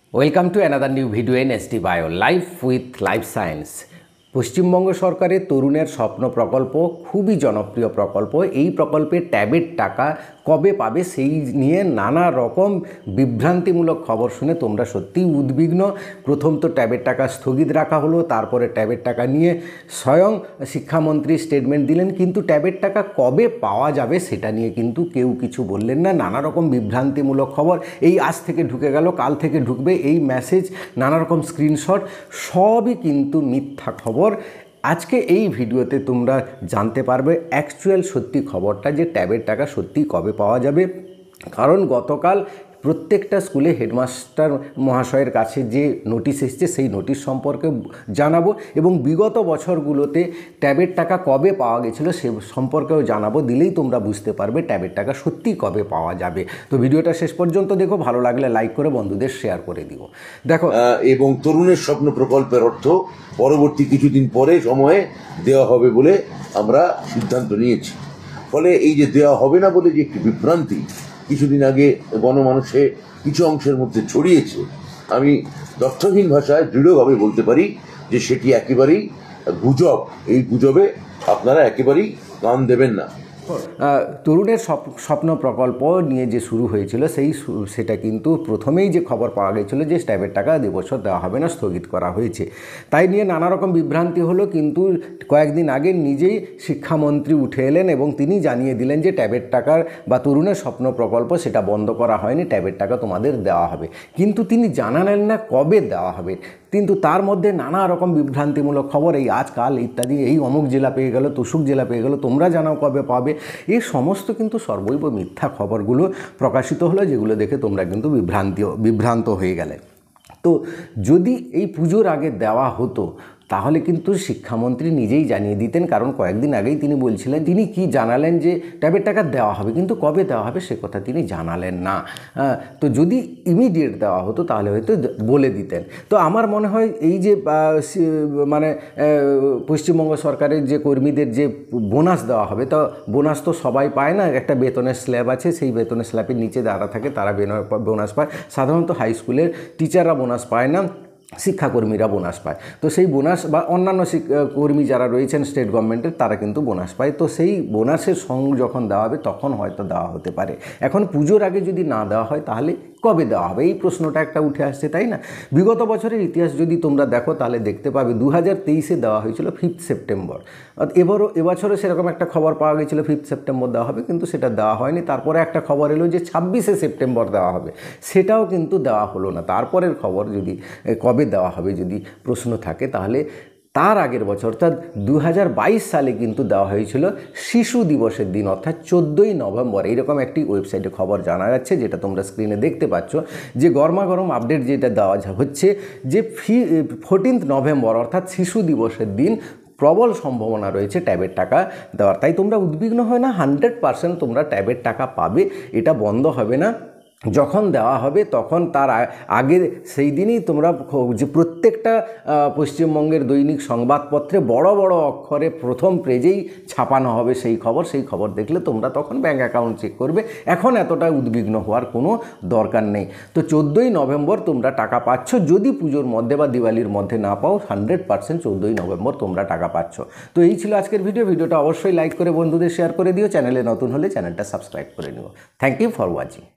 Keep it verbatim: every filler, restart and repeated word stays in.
Welcome to another new video in S D Bio, Life with Life Science. Paschimbanga সরকারের তরুণের স্বপ্ন প্রকল্প খুবই জনপ্রিয় প্রকল্প। এই প্রকল্পে ট্যাবের টাকা কবে পাবে সেই নিয়ে নানা রকম বিভ্রান্তিমূলক খবর শুনে তোমরা সত্যিই উদ্বিগ্ন। প্রথম তো ট্যাবের টাকা স্থগিত রাখা হলো, তারপরে ট্যাবের টাকা নিয়ে স্বয়ং শিক্ষামন্ত্রী স্টেটমেন্ট দিলেন, কিন্তু ট্যাবের টাকা কবে পাওয়া যাবে সেটা নিয়ে কিন্তু কেউ কিছু বললেন না। নানা রকম বিভ্রান্তিমূলক খবর, এই আজ থেকে ঢুকে গেল, কাল থেকে ঢুকবে, এই মেসেজ, নানা রকম স্ক্রিনশট, সবই কিন্তু মিথ্যা খবর। আজকে এই ভিডিওতে তোমরা জানতে পারবে অ্যাকচুয়াল সত্যি খবরটা, যে ট্যাবের টাকা সত্যি কবে পাওয়া যাবে। কারণ গতকাল প্রত্যেকটা স্কুলে হেডমাস্টার মহাশয়ের কাছে যে নোটিশ এসেছে সেই নোটিশ সম্পর্কে জানাবো, এবং বিগত বছরগুলোতে ট্যাবের টাকা কবে পাওয়া গেছিলো সে সম্পর্কেও জানাবো। দিলেই তোমরা বুঝতে পারবে ট্যাবের টাকা সত্যি কবে পাওয়া যাবে। তো ভিডিওটা শেষ পর্যন্ত দেখো, ভালো লাগলে লাইক করে বন্ধুদের শেয়ার করে দিও। দেখো, এবং তরুণের স্বপ্ন প্রকল্পের অর্থ পরবর্তী কিছুদিন পরে সময়ে দেওয়া হবে বলে আমরা সিদ্ধান্ত নিয়েছি। ফলে এই যে দেওয়া হবে না বলে যে একটি বিভ্রান্তি কিছুদিন আগে গণমানুষে কিছু অংশের মধ্যে ছড়িয়েছে, আমি তথ্যহীন ভাষায় দৃঢ়ভাবে বলতে পারি যে সেটি একেবারেই গুজব। এই গুজবে আপনারা একেবারেই কান দেবেন না। তরুণের স্বপ্ন প্রকল্প নিয়ে যে শুরু হয়েছিল সেই সেটা কিন্তু প্রথমেই যে খবর পাওয়া গেছিলো যে ট্যাবের টাকা দু বছর দেওয়া হবে না, স্থগিত করা হয়েছে। তাই নিয়ে নানা রকম বিভ্রান্তি হলো, কিন্তু কয়েকদিন আগে নিজেই শিক্ষামন্ত্রী উঠে এলেন এবং তিনি জানিয়ে দিলেন যে ট্যাবের টাকার বা তরুণের স্বপ্ন প্রকল্প সেটা বন্ধ করা হয়নি, ট্যাবের টাকা তোমাদের দেওয়া হবে। কিন্তু তিনি জানালেন না কবে দেওয়া হবে। কিন্তু তার মধ্যে নানা রকম বিভ্রান্তিমূলক খবর, এই আজকাল ইত্যাদি, এই অমুক জেলা পেয়ে গেল, তুসুক জেলা পেয়ে গেল, তোমরা জানাও কবে পাবে। এই সমস্ত কিন্তু সর্বৈব মিথ্যা খবরগুলো প্রকাশিত হলো, যেগুলো দেখে তোমরা কিন্তু বিভ্রান্তি বিভ্রান্ত হয়ে গেলে। তো যদি এই পুজোর আগে দেওয়া হতো তাহলে কিন্তু শিক্ষামন্ত্রী নিজেই জানিয়ে দিতেন, কারণ কয়েকদিন আগেই তিনি বলছিলেন, তিনি কি জানালেন যে ট্যাবের টাকা দেওয়া হবে, কিন্তু কবে দেওয়া হবে সে কথা তিনি জানালেন না। তো যদি ইমিডিয়েট দেওয়া হতো তাহলে হয়তো বলে দিতেন। তো আমার মনে হয় এই যে মানে পশ্চিমবঙ্গ সরকারের যে কর্মীদের যে বোনাস দেওয়া হবে, তো বোনাস তো সবাই পায় না, একটা বেতনের স্ল্যাব আছে, সেই বেতনের স্ল্যাবের নিচে যারা থাকে তারা বোনাস পায়। সাধারণত হাই স্কুলের টিচাররা বোনাস পায় না, শিক্ষাকর্মীরা বোনাস পায়। তো সেই বোনাস বা অন্যান্য কর্মী যারা রয়েছেন স্টেট গভর্নমেন্টের তারা কিন্তু বোনাস পায়। তো সেই বোনাসের সঙ্গে যখন দেওয়া হবে তখন হয়তো দেওয়া হতে পারে। এখন পুজোর আগে যদি না দেওয়া হয় তাহলে কবে দেওয়া হবে, এই প্রশ্নটা একটা উঠে আসছে, তাই না? বিগত বছরের ইতিহাস যদি তোমরা দেখো তাহলে দেখতে পাবে দু হাজার তেইশে দেওয়া হয়েছিল ফিফথ সেপ্টেম্বর। এবারও এবছরও সেরকম একটা খবর পাওয়া গেছিলো ফিফথ সেপ্টেম্বর দেওয়া হবে, কিন্তু সেটা দেওয়া হয়নি। তারপরে একটা খবর এলো যে ছাব্বিশে সেপ্টেম্বর দেওয়া হবে, সেটাও কিন্তু দেওয়া হলো না। তারপরের খবর যদি কবে দেওয়া হবে যদি প্রশ্ন থাকে, তাহলে তার আগের বছর অর্থাৎ দু হাজার বাইশ সালে কিন্তু দেওয়া হয়েছিল শিশু দিবসের দিন, অর্থাৎ চোদ্দোই নভেম্বর। এইরকম একটি ওয়েবসাইটে খবর জানা যাচ্ছে, যেটা তোমরা স্ক্রিনে দেখতে পাচ্ছ, যে গরমাগরম আপডেট যেটা দেওয়া হচ্ছে যে ফি ফোরটিন্থ নভেম্বর অর্থাৎ শিশু দিবসের দিন প্রবল সম্ভাবনা রয়েছে ট্যাবের টাকা দেওয়ার। তাই তোমরা উদ্বিগ্ন হয় না, হান্ড্রেড পারসেন্ট তোমরা ট্যাবের টাকা পাবে, এটা বন্ধ হবে না। যখন দেওয়া হবে তখন তার আগে সেই দিনই তোমরা যে প্রত্যেকটা পশ্চিমবঙ্গের দৈনিক সংবাদপত্রে বড় বড় অক্ষরে প্রথম পেজেই ছাপানো হবে সেই খবর। সেই খবর দেখলে তোমরা তখন ব্যাঙ্ক অ্যাকাউন্ট চেক করবে। এখন এতটা উদ্বিগ্ন হওয়ার কোনো দরকার নেই। তো চোদ্দোই নভেম্বর তোমরা টাকা পাচ্ছ, যদি পুজোর মধ্যে বা দিওয়ালির মধ্যে না পাও, হান্ড্রেড পার্সেন্ট চোদ্দোই নভেম্বর তোমরা টাকা পাচ্ছ। তো এই ছিল আজকের ভিডিও। ভিডিওটা অবশ্যই লাইক করে বন্ধুদের শেয়ার করে দিও। চ্যানেলে নতুন হলে চ্যানেলটা সাবস্ক্রাইব করে নিও। Thank you for watching.